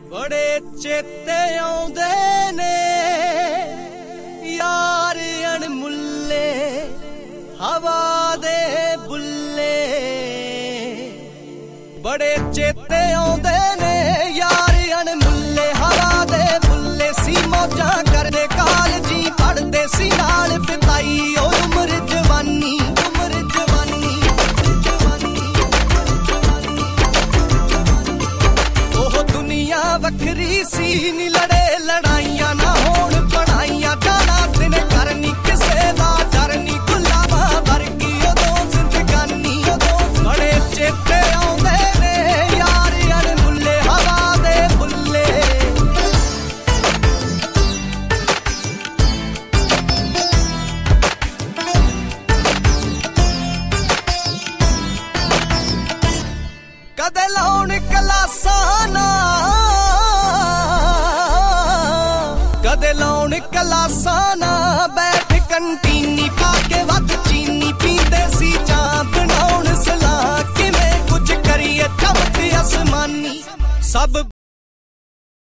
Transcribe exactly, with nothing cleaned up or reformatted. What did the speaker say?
बड़े चेते आउंदे ने यार अणमुल्ले हवा दे बुल्ले। बड़े चेते आउंदे ने यार अणमुल्ले हवा दे बुल्ले। सी मौजां करदे कालजी पढ़दे सी नाल बिताई ओ उम्र जवानी उम्र जवानी जवानी। ओह दुनिया वखरी सी नी लड़े लड़ाइयां ना होण पढ़ाइयां। जाना दिन करनी किसे दा डर नी गुलाबां वर्गी उदों जिंदगानी उदों। बड़े चेते आउंदे ने यार अणमुल्ले हवा दे बुल्ले। कदे लाउण कलासां ना कदे लाउण कलासां ना बैठ कंटीनी पाके वध चीनी पींदे सी चाह बनाउण सलाह किवें कुछ करिए चमक आसमानी सब।